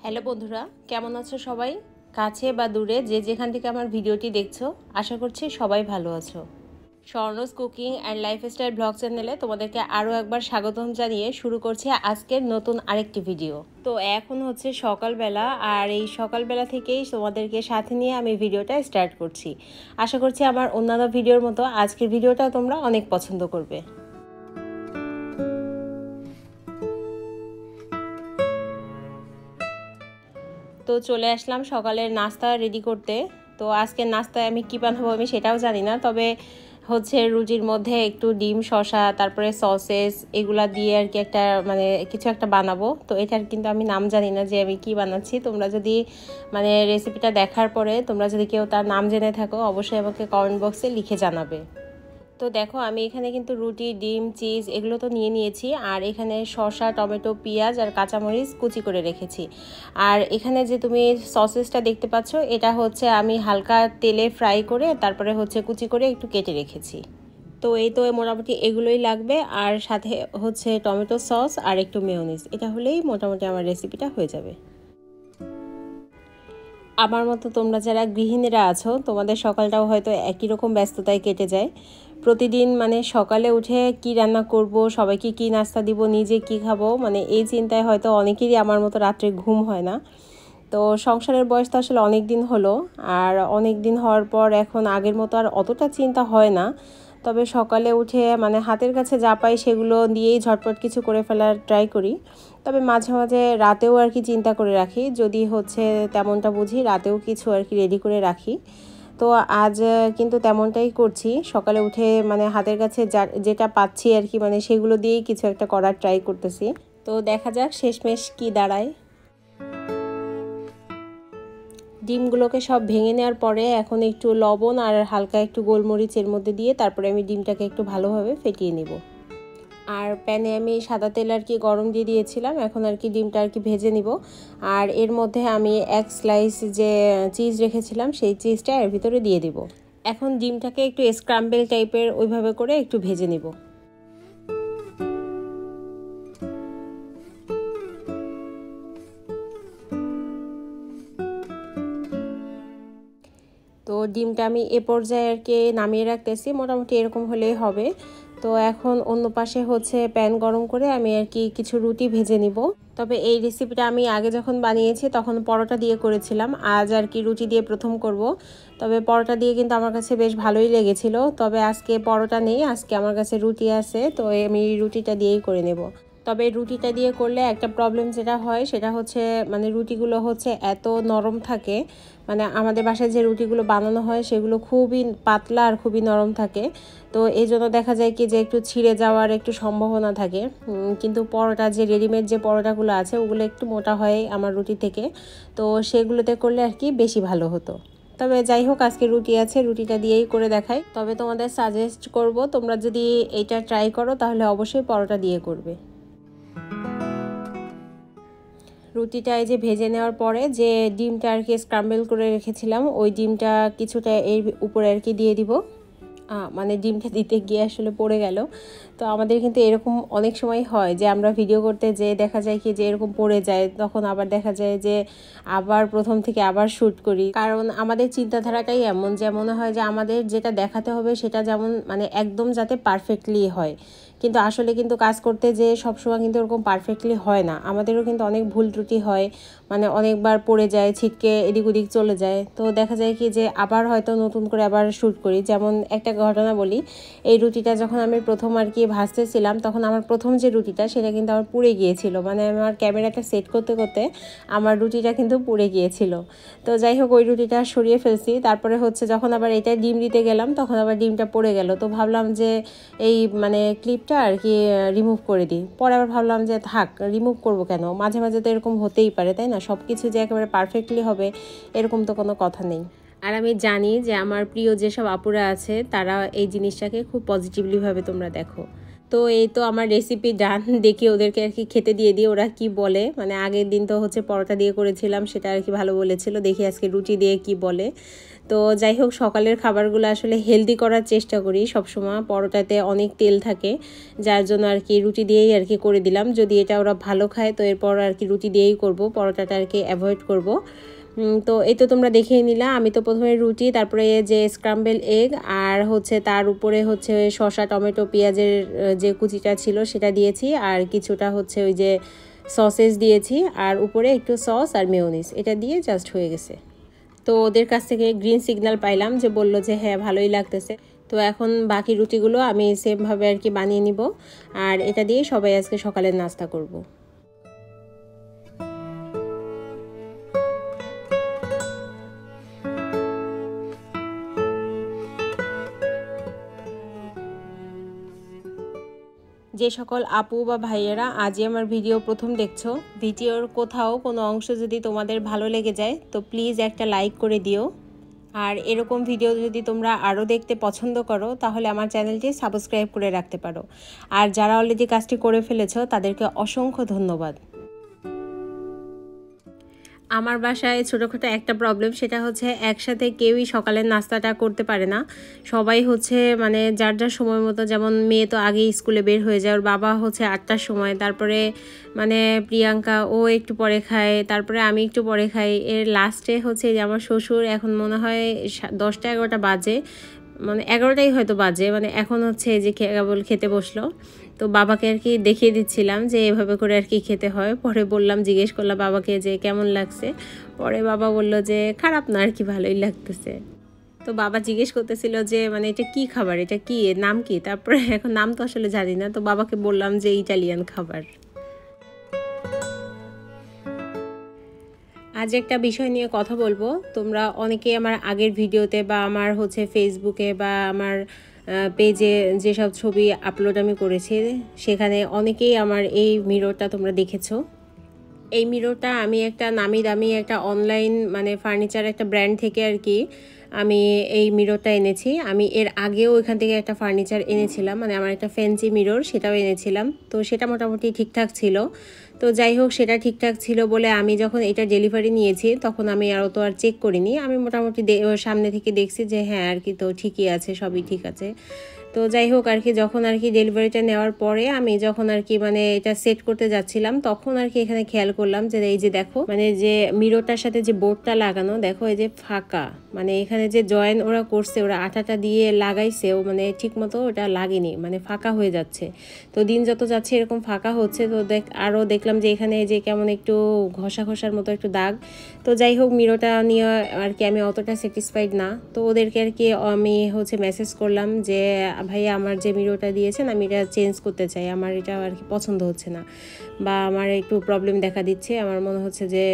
Hello বন্ধুরা, কেমন আছো সবাই? কাছে বা দূরে যে যেখান থেকে আমার ভিডিওটি দেখছো, আশা করছি সবাই ভালো আছো। স্বর্ণস কুকিং অ্যান্ড লাইফস্টাইল ব্লগ চ্যানেলে তোমাদেরকে আরও একবার স্বাগতম জানিয়ে শুরু করছি আজকের নতুন আরেকটি ভিডিও। তো এখন হচ্ছে সকালবেলা, আর এই সকালবেলা থেকেই তোমাদেরকে সাথে নিয়ে আমি ভিডিওটা স্টার্ট করছি। আশা করছি আমার অন্যান্য ভিডিওর মতো আজকের ভিডিওটা তোমরা অনেক পছন্দ করবে। তো চলে আসলাম সকালের নাস্তা রেডি করতে। তো আজকের নাস্তায় আমি কী বানাবো আমি সেটাও জানি না, তবে হচ্ছে রুটির মধ্যে একটু ডিম, শসা, তারপরে সসেস এগুলা দিয়ে আর কি একটা কিছু একটা বানাবো। তো এটার কিন্তু আমি নাম জানি না যে আমি কি বানাচ্ছি। তোমরা যদি রেসিপিটা দেখার পরে তোমরা যদি কেউ তার নাম জেনে থাকো, অবশ্যই আমাকে কমেন্ট বক্সে লিখে জানাবে। তো দেখো আমি এখানে কিন্তু রুটি, ডিম, চিজ এগুলো তো নিয়ে নিয়েছি, আর এখানে শসা, টমেটো, পেঁয়াজ আর কাঁচামরিচ কুচি করে রেখেছি। আর এখানে যে তুমি সসেসটা দেখতে পাচ্ছ, এটা হচ্ছে আমি হালকা তেলে ফ্রাই করে তারপরে হচ্ছে কুচি করে একটু কেটে রেখেছি। তো এই তো মোটামুটি এগুলোই লাগবে, আর সাথে হচ্ছে টমেটো সস আর একটু মেয়োনিজ। এটা হলেই মোটামুটি আমার রেসিপিটা হয়ে যাবে। আমার মতো তোমরা যারা গৃহিণীরা আছো, তোমাদের সকালটাও হয়তো একই রকম ব্যস্ততায় কেটে যায়। প্রতিদিন সকালে উঠে কি রান্না করব, সবাইকে কি নাস্তা দিব, নিজে কি খাবো, এই চিন্তায় হয়তো অনেকেরই আমার মতো রাত্রে ঘুম হয় না। তো সংসারের বয়স তো আসলে অনেক দিন হলো, আর অনেক দিন হওয়ার পর এখন আগের মতো আর অতটা চিন্তা হয় না। তবে সকালে উঠে হাতের কাছে যা পাই সেগুলো দিয়েই ঝটপট কিছু করে ফেলার ট্রাই করি। তবে মাঝে মাঝে রাতেও আর কি চিন্তা করে রাখি, যদি হচ্ছে তেমনটা বুঝি রাতেও কিছু আর কি রেডি করে রাখি। তো আজ কিন্তু তেমনটাই করছি। সকালে উঠে হাতের কাছে যেটা পাচ্ছি আর কি সেগুলো দিয়েই কিছু একটা করার ট্রাই করতেছি। তো দেখা যাক শেষমেশ কি দাঁড়ায়। ডিমগুলোকে সব ভেঙে নেওয়ার পরে এখন একটু লবণ আর হালকা একটু গোলমরিচের মধ্যে দিয়ে তারপরে আমি ডিমটাকে একটু ভালোভাবে ফেটিয়ে নেব। আর প্যানে আমি সাদা তেল আর কি গরম দিয়ে দিয়েছিলাম, এখন আর কি ডিমটা আর কি ভেজে নিব। আর এর মধ্যে আমি এক স্লাইস যে চিজ রেখেছিলাম সেই চিজটা এর ভিতরে দিয়ে দিব। এখন ডিমটাকে একটু স্ক্রাম্বেল টাইপের ওইভাবে করে একটু ভেজে নিব। তো ডিমটা আমি এ পর্যায়ে আর কি নামিয়ে রাখতেছি, মোটামুটি এরকম হলেই হবে। তো এখন অন্য পাশে হচ্ছে প্যান গরম করে আমি আর কি কিছু রুটি ভেজে নিব। তবে এই রেসিপিটা আমি আগে যখন বানিয়েছি তখন পরোটা দিয়ে করেছিলাম, আজ আর কি রুটি দিয়ে প্রথম করব। তবে পরোটা দিয়ে কিন্তু আমার কাছে বেশ ভালোই লেগেছিল। তবে আজকে পরোটা নেই, আজকে আমার কাছে রুটি আছে, তো আমি রুটিটা দিয়েই করে নেব। তবে রুটিটা দিয়ে করলে একটা প্রবলেম যেটা হয় সেটা হচ্ছে রুটিগুলো হচ্ছে এত নরম থাকে, আমাদের বাসায় যে রুটিগুলো বানানো হয় সেগুলো খুবই পাতলা আর খুবই নরম থাকে। তো এই জন্য দেখা যায় কি যে একটু ছিঁড়ে যাওয়ার একটু সম্ভাবনা থাকে। কিন্তু পরোটা যে রেডিমেড যে পরোটাগুলো আছে ওগুলো একটু মোটা হয় আমার রুটি থেকে, তো সেগুলোতে করলে আর কি বেশি ভালো হতো। তবে যাই হোক, আজকে রুটি আছে, রুটিটা দিয়েই করে দেখাই। তবে তোমাদের সাজেস্ট করব, তোমরা যদি এইটা ট্রাই করো তাহলে অবশ্যই পরোটা দিয়ে করবে। রুটিটা এই যে ভেজে নেওয়ার পরে যে ডিমটা আর কি স্ক্রাম্বল করে রেখেছিলাম, ওই ডিমটা কিছুটা এর উপরে আর কি দিয়ে দিব। ডিমটা দিতে গিয়ে আসলে পড়ে গেল। তো আমাদের কিন্তু এরকম অনেক সময় হয় যে আমরা ভিডিও করতে যেয়ে দেখা যায় কি যে এরকম পড়ে যায়, তখন আবার দেখা যায় যে আবার প্রথম থেকে আবার শ্যুট করি। কারণ আমাদের চিন্তাধারাটাই এমন যে মনে হয় যে আমাদের যেটা দেখাতে হবে সেটা যেমন একদম যাতে পারফেক্টলি হয়, কিন্তু আসলে কিন্তু কাজ করতে যে সবসময় কিন্তু ওরকম পারফেক্টলি হয় না। আমাদেরও কিন্তু অনেক ভুল ত্রুটি হয়, অনেকবার পড়ে যায়, ছিটকে এদিক ওদিক চলে যায়। তো দেখা যায় কি যে আবার হয়তো নতুন করে আবার শ্যুট করি। যেমন একটা ঘটনা বলি, এই রুটিটা যখন আমি প্রথম আর কি ভাজতেছিলাম তখন আমার প্রথম যে রুটিটা সেটা কিন্তু আমার পুড়ে গিয়েছিল, আমার ক্যামেরাটা সেট করতে করতে আমার রুটিটা কিন্তু পুড়ে গিয়েছিল। তো যাই হোক, ওই রুটিটা সরিয়ে ফেলছি। তারপরে হচ্ছে যখন আবার এটা ডিম দিতে গেলাম তখন আবার ডিমটা পড়ে গেল। তো ভাবলাম যে এই ক্লিপটা আর কি রিমুভ করে দিই। পরে আবার ভাবলাম যে থাক, রিমুভ করব কেন, মাঝে মাঝে তো এরকম হতেই পারে, তাই না? সব কিছু যে একেবারে পারফেক্টলি হবে এরকম তো কোনো কথা নেই। আর আমি জানি যে আমার প্রিয় যেসব আপুরা আছে তারা এই জিনিসটাকে খুব পজিটিভলিভাবে তোমরা দেখো। তো এই তো আমার রেসিপি ডান, দেখি ওদেরকে আর কি খেতে দিয়ে দিই ওরা কি বলে। আগের দিন তো হচ্ছে পরোটা দিয়ে করেছিলাম, সেটা আর কি ভালো বলেছিল, দেখি আজকে রুটি দিয়ে কি বলে। তো যাই হোক সকালের খাবারগুলো আসলে হেলদি করার চেষ্টা করি সবসময়। পরোটাতে অনেক তেল থাকে, যার জন্য আর কি রুটি দিয়েই আর কি করে দিলাম। যদি এটা ওরা ভালো খায় তো এরপর আর কি রুটি দিয়েই করব, পরোটাটা আর কি অ্যাভয়েড করব। তো এই তো তোমরা দেখেই নিলা, আমি তো প্রথমে রুটি, তারপরে যে স্ক্রাম্বেল এগ, আর হচ্ছে তার উপরে হচ্ছে শসা টমেটো পেঁয়াজের যে কুচিটা ছিল সেটা দিয়েছি, আর কিছুটা হচ্ছে ওই যে সসেস দিয়েছি, আর উপরে একটু সস আর মেয়োনিজ, এটা দিয়ে জাস্ট হয়ে গেছে। তো ওদের কাছ থেকে গ্রিন সিগন্যাল পাইলাম, যে বললো যে হ্যাঁ ভালোই লাগতেছে। তো এখন বাকি রুটিগুলো আমি সেমভাবে আর কি বানিয়ে নিব, আর এটা দিয়ে সবাই আজকে সকালের নাস্তা করব। যে সকল আপু বা ভাইয়েরা আজই আমার ভিডিও প্রথম দেখছো, ভিডিওর কোথাও কোনো অংশ যদি তোমাদের ভালো লেগে যায় তো প্লিজ একটা লাইক করে দিও। আর এরকম ভিডিও যদি তোমরা আরও দেখতে পছন্দ করো তাহলে আমার চ্যানেলটি সাবস্ক্রাইব করে রাখতে পারো। আর যারা অলরেডি কাজটি করে ফেলেছো তাদেরকে অসংখ্য ধন্যবাদ। আমার বাসায় ছোটোখাটো একটা প্রবলেম, সেটা হচ্ছে একসাথে কেউই সকালের নাস্তাটা করতে পারে না। সবাই হচ্ছে মানে যার যার সময় মতো, যেমন মেয়ে তো আগেই স্কুলে বের হয়ে যায়, ওর বাবা হচ্ছে 8টার সময়, তারপরে মানে প্রিয়াঙ্কা ও একটু পরে খায়, তারপরে আমি একটু পরে খাই, এর লাস্টে হচ্ছে যে আমার শ্বশুর, এখন মনে হয় 10টা 11টা বাজে, মানে 11টাই হয়তো বাজে, মানে এখন হচ্ছে যে কেবল খেতে বসলো। তো বাবাকে আর কি দেখিয়ে দিচ্ছিলাম যে এভাবে করে আর কি খেতে হয়। পরে বললাম, জিজ্ঞেস করলাম বাবাকে যে কেমন লাগছে, পরে বাবা বলল যে খারাপ না আর কি, ভালোই লাগতেছে। তো বাবা জিজ্ঞেস করতেছিল যে মানে এটা কি খাবার, এটা কি, এর নাম কি, তারপরে এখন নাম তো আসলে জানি না, তো বাবাকে বললাম যে ইটালিয়ান খাবার। আজ একটা বিষয় নিয়ে কথা বলবো। তোমরা অনেকেই আমার আগের ভিডিওতে বা আমার হচ্ছে ফেসবুকে বা আমার পেজে যেসব ছবি আপলোড আমি করেছি সেখানে অনেকেই আমার এই মিররটা তোমরা দেখেছো। এই মিররটা আমি একটা নামি দামি একটা অনলাইন মানে ফার্নিচার একটা ব্র্যান্ড থেকে আর কি আমি এই মিররটা এনেছি। আমি এর আগেও ওইখান থেকে একটা ফার্নিচার এনেছিলাম, মানে আমার একটা ফ্যান্সি মিরর, সেটাও এনেছিলাম। তো সেটা মোটামুটি ঠিকঠাক ছিল। তো যাই হোক, সেটা ঠিকঠাক ছিল বলে আমি যখন এটা ডেলিভারি নিয়েছি তখন আমি আরও তো আর চেক করিনি, আমি মোটামুটি সামনে থেকে দেখছি যে হ্যাঁ আর কি, তো ঠিকই আছে, সবই ঠিক আছে। তো যাই হোক আর কি, যখন আর কি ডেলিভারিটা নেওয়ার পরে আমি যখন আর কি মানে এটা সেট করতে যাচ্ছিলাম তখন আর কি এখানে খেয়াল করলাম যে এই যে দেখো, মানে যে মিররটার সাথে যে বোর্ডটা লাগানো, দেখো এই যে ফাঁকা, মানে এখানে যে জয়েন ওরা করছে, ওরা আঠাটা দিয়ে লাগাইছে, ও মানে ঠিক মতো ওটা লাগেনি, মানে ফাঁকা হয়ে যাচ্ছে। তো দিন যত যাচ্ছে এরকম ফাঁকা হচ্ছে। তো আরও দেখলাম যে এখানে যে কেমন একটু ঘষা ঘষার মতো একটু দাগ। তো যাই হোক, মিররটা নিয়ে আর কি আমি অতটা স্যাটিসফাইড না। তো ওদেরকে আর কি আমি হচ্ছে মেসেজ করলাম যে ভাইয়া আমার যে মিররটা দিয়েছেন আমি এটা চেঞ্জ করতে চাই, আমার এটা আর কি পছন্দ হচ্ছে না, বা আমার একটু প্রবলেম দেখা দিচ্ছে, আমার মনে হচ্ছে যে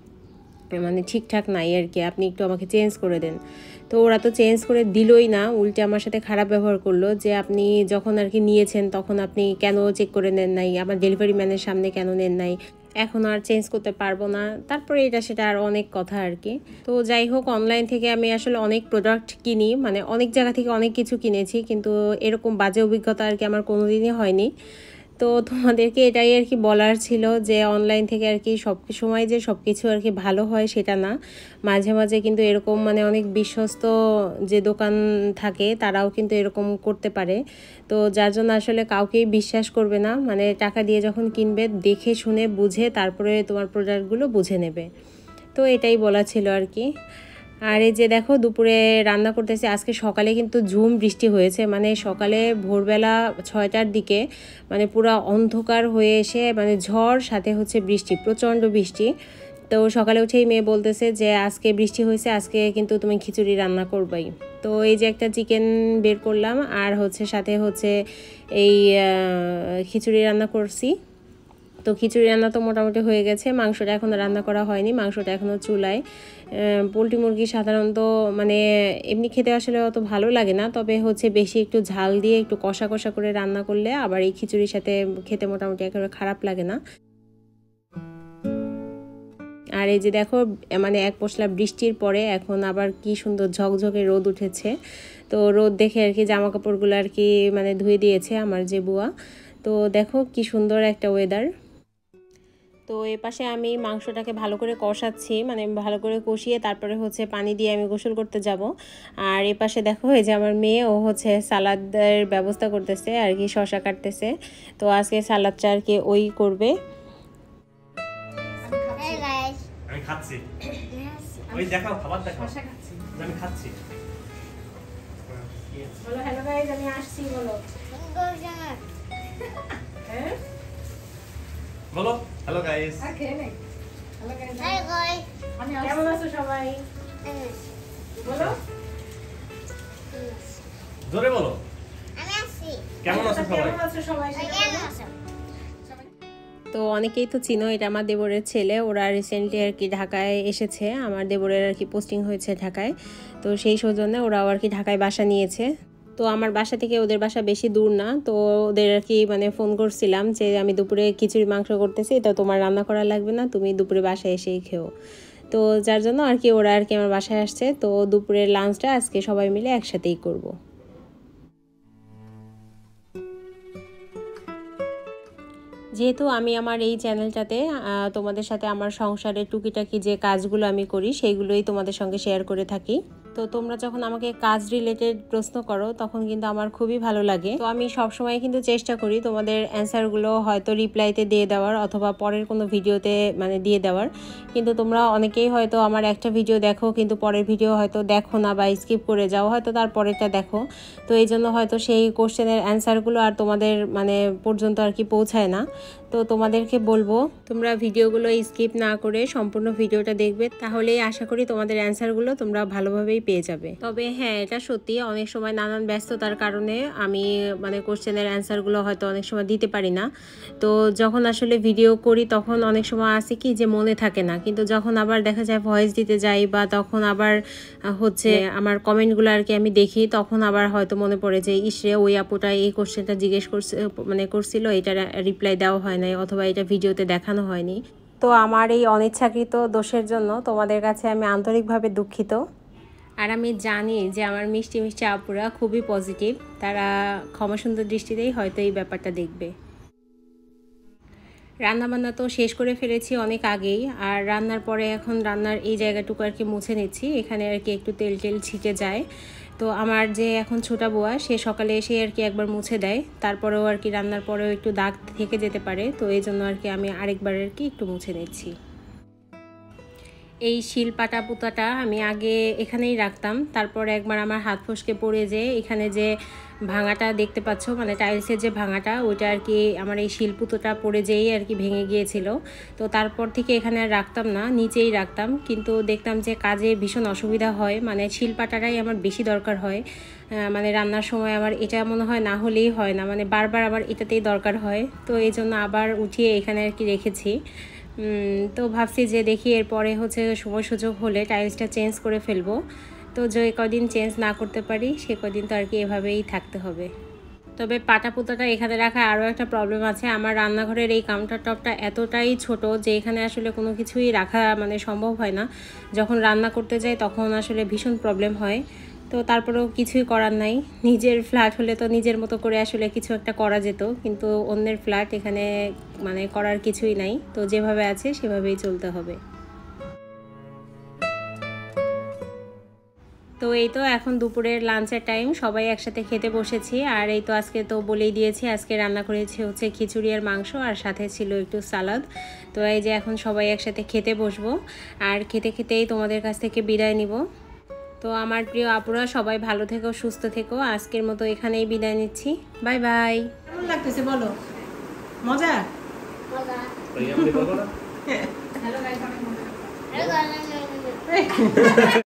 মানে ঠিকঠাক নাই আর কি, আপনি একটু আমাকে চেঞ্জ করে দেন। তো ওরা তো চেঞ্জ করে দিলই না, উল্টে আমার সাথে খারাপ ব্যবহার করলো, যে আপনি যখন আর কি নিয়েছেন তখন আপনি কেন চেক করে নেন নাই, আমার ডেলিভারি ম্যানের সামনে কেন নেন নাই, এখন আর চেঞ্জ করতে পারবো না, তারপরে এটা সেটা আর অনেক কথা আর কি। তো যাই হোক, অনলাইন থেকে আমি আসলে অনেক প্রোডাক্ট কিনি, মানে অনেক জায়গা থেকে অনেক কিছু কিনেছি, কিন্তু এরকম বাজে অভিজ্ঞতা আর কি আমার কোনোদিনই হয়নি। তো তোমাদেরকে এটাই আর কি বলার ছিল যে অনলাইন থেকে আর কি সব সময় যে সব কিছু আর কি ভালো হয় সেটা না, মাঝে মাঝে কিন্তু এরকম মানে অনেক বিশ্বস্ত যে দোকান থাকে তারাও কিন্তু এরকম করতে পারে। তো যার জন্য আসলে কাউকেই বিশ্বাস করবে না, মানে টাকা দিয়ে যখন কিনবে দেখে শুনে বুঝে তারপরে তোমার প্রোডাক্টগুলো বুঝে নেবে। তো এটাই বলা ছিল আর কি। আর এই যে দেখো দুপুরে রান্না করতেছি, আজকে সকালে কিন্তু ঝুম বৃষ্টি হয়েছে, মানে সকালে ভোরবেলা 6টার দিকে মানে পুরো অন্ধকার হয়ে এসে মানে ঝড় সাথে হচ্ছে বৃষ্টি, প্রচণ্ড বৃষ্টি। তো সকালে উঠেই মেয়ে বলতেছে যে আজকে বৃষ্টি হয়েছে, আজকে কিন্তু তুমি খিচুড়ি রান্না করবাই। তো এই যে একটা চিকেন বের করলাম, আর হচ্ছে সাথে হচ্ছে এই খিচুড়ি রান্না করছি। তো খিচুড়ি রান্না তো মোটামুটি হয়ে গেছে, মাংসটা এখনও রান্না করা হয়নি, মাংসটা এখনও চুলায়। পোলট্রি মুরগি সাধারণত মানে এমনি খেতে আসলে অত ভালো লাগে না, তবে হচ্ছে বেশি একটু ঝাল দিয়ে একটু কষা কষা করে রান্না করলে আবার এই খিচুড়ির সাথে খেতে মোটামুটি একেবারে খারাপ লাগে না। আর এই যে দেখো, মানে এক পশলা বৃষ্টির পরে এখন আবার কি সুন্দর ঝকঝকে রোদ উঠেছে। তো রোদ দেখে আর কি জামা কাপড়গুলো আর কি মানে ধুয়ে দিয়েছে আমার যে বুয়া। তো দেখো কি সুন্দর একটা ওয়েদার। তো এ পাশে আমি মাংসটাকে ভালো করে কষাচ্ছি, মানে ভালো করে কষিয়ে তারপরে হচ্ছে পানি দিয়ে আমি গোসল করতে যাব। আর এ পাশে দেখো এই যে আমার মেয়ে, ও হচ্ছে সালাদের ব্যবস্থা করতেছে আর কি, শসা কাটতেছে। তো আজকে সালাদটা আর কি ওই করবে। আমি খাচ্ছি, ওই দেখাও খাবার দেখাও, আমি খাচ্ছি। বলো হ্যালো গাইস, আমি আসছি বলো। হ্যাঁ বলো হ্যালো গাইস। হ্যালো গাইস, কেমন আছো সবাই? বলো জোরে বলো, কেমন আছো সবাই? কেমন আছো সবাই? তো অনেকেই তো চিনো, এটা আমার দেবরের ছেলে। ওরা রিসেন্টলি আর কি ঢাকায় এসেছে, আমার দেবরের আর কি পোস্টিং হয়েছে ঢাকায়। তো সেই সৌজন্যে ওরাও আর কি ঢাকায় বাসা নিয়েছে। তো আমার বাসা থেকে ওদের বাসা বেশি দূর না। তো ওদের আর কি মানে ফোন করছিলাম যে আমি দুপুরে খিচুড়ি মাংস করতেছি, তো তোমার রান্না করা লাগবে না, তুমি দুপুরে বাসায় এসেই খেও। তো যার জন্য আর কি ওরা আর কি আমার বাসায় আসছে। তো দুপুরের লাঞ্চটা আজকে সবাই মিলে একসাথেই করব। যেহেতু আমি আমার এই চ্যানেলটাতে তোমাদের সাথে আমার সংসারের টুকিটাকি যে কাজগুলো আমি করি সেইগুলোই তোমাদের সঙ্গে শেয়ার করে থাকি। তো তোমরা যখন আমাকে কাজ রিলেটেড প্রশ্ন করো তখন কিন্তু আমার খুবই ভালো লাগে। তো আমি সবসময় কিন্তু চেষ্টা করি তোমাদের অ্যান্সারগুলো হয়তো রিপ্লাইতে দিয়ে দেওয়ার অথবা পরের কোনো ভিডিওতে মানে দিয়ে দেওয়ার। কিন্তু তোমরা অনেকেই হয়তো আমার একটা ভিডিও দেখো কিন্তু পরের ভিডিও হয়তো দেখো না বা স্কিপ করে যাও, হয়তো তার পরেরটা দেখো। তো এই জন্য হয়তো সেই কোশ্চেনের অ্যান্সারগুলো আর তোমাদের মানে পর্যন্ত আর কি পৌঁছায় না। তো তোমাদেরকে বলবো তোমরা ভিডিওগুলো স্কিপ না করে সম্পূর্ণ ভিডিওটা দেখবে, তাহলেই আশা করি তোমাদের অ্যান্সারগুলো তোমরা ভালোভাবেই পেয়ে যাবে। তবে হ্যাঁ, এটা সত্যি অনেক সময় নানান ব্যস্ততার কারণে আমি মানে কোশ্চেনের অ্যান্সারগুলো হয়তো অনেক সময় দিতে পারি না। তো যখন আসলে ভিডিও করি তখন অনেক সময় আসে কি যে মনে থাকে না, কিন্তু যখন আবার দেখা যায় ভয়েস দিতে যাই বা তখন আবার হচ্ছে আমার কমেন্টগুলো আর কি আমি দেখি, তখন আবার হয়তো মনে পড়ে যে ইসরে ওই আপুটা এই কোশ্চেনটা জিজ্ঞেস করছে মানে করছিল, এটা রিপ্লাই দেওয়া হয় নাই অথবা এটা ভিডিওতে দেখানো হয়নি। তো আমার এই অনিচ্ছাকৃত দোষের জন্য তোমাদের কাছে আমি আন্তরিকভাবে দুঃখিত। আর আমি জানি যে আমার মিষ্টি মিষ্টি আপুরা খুবই পজিটিভ, তারা ক্ষমাসুন্দর দৃষ্টিতেই হয়তো এই ব্যাপারটা দেখবে। রান্নাবান্না তো শেষ করে ফেলেছি অনেক আগেই, আর রান্নার পরে এখন রান্নার এই জায়গাটুকু আর কি মুছে নিচ্ছি, এখানে আর কি একটু তেল টেল ছিটে যায়। তো আমার যে এখন ছোটা বুয়া, সে সকালে এসে আর কি একবার মুছে দেয়, তারপরেও আর কি রান্নার পরেও একটু দাগ থেকে যেতে পারে, তো এই জন্য আর কি আমি আরেকবার আর কি একটু মুছে নিচ্ছি। এই শিল পাটা পুতাটা আমি আগে এখানেই রাখতাম, তারপর একবার আমার হাত ফসকে পড়ে যে এখানে যে ভাঙাটা দেখতে পাচ্ছ মানে টাইলসের যে ভাঙাটা, ওইটা আর কি আমার এই শিল পুতোটা পড়ে যেই আর কি ভেঙে গিয়েছিল। তো তারপর থেকে এখানে আর রাখতাম না, নিচেই রাখতাম। কিন্তু দেখতাম যে কাজে ভীষণ অসুবিধা হয়, মানে শিল পাটাটাই আমার বেশি দরকার হয়। মানে রান্নার সময় আমার এটা মনে হয় না হলেই হয় না, মানে বারবার আবার এটাতেই দরকার হয়। তো এই জন্য আবার উঠিয়ে এখানে আর কি রেখেছি। তো ভাবছি যে দেখি এরপরে হচ্ছে সময় সুযোগ হলে টাইলসটা চেঞ্জ করে ফেলবো। তো যে কদিন চেঞ্জ না করতে পারি সে কদিন তো আর কি এভাবেই থাকতে হবে। তবে পাটা পুতাটা এখানে রাখা আরও একটা প্রবলেম আছে, আমার রান্নাঘরের এই কাউন্টার টপটা এতটাই ছোট যে এখানে আসলে কোনো কিছুই রাখা মানে সম্ভব হয় না। যখন রান্না করতে যাই তখন আসলে ভীষণ প্রবলেম হয়। তো তারপরেও কিছুই করার নাই, নিজের ফ্ল্যাট হলে তো নিজের মতো করে আসলে কিছু একটা করা যেত, কিন্তু অন্যের ফ্ল্যাট, এখানে মানে করার কিছুই নাই। তো যেভাবে আছে সেভাবেই চলতে হবে। তো এই তো এখন দুপুরের লাঞ্চের টাইম, সবাই একসাথে খেতে বসেছি। আর এই তো আজকে তো বলেই দিয়েছি আজকে রান্না করেছি হচ্ছে খিচুড়ি আর মাংস, আর সাথে ছিল একটু সালাদ। তো এই যে এখন সবাই একসাথে খেতে বসবো, আর খেতে খেতেই তোমাদের কাছ থেকে বিদায় নিব। তো আমার প্রিয় আপুরা সবাই ভালো থেকো, সুস্থ থেকো, আজকের মতো এখানেই বিদায় নিচ্ছি। Bye bye. কেমন লাগতেছে বলো? মজা? Hello guys,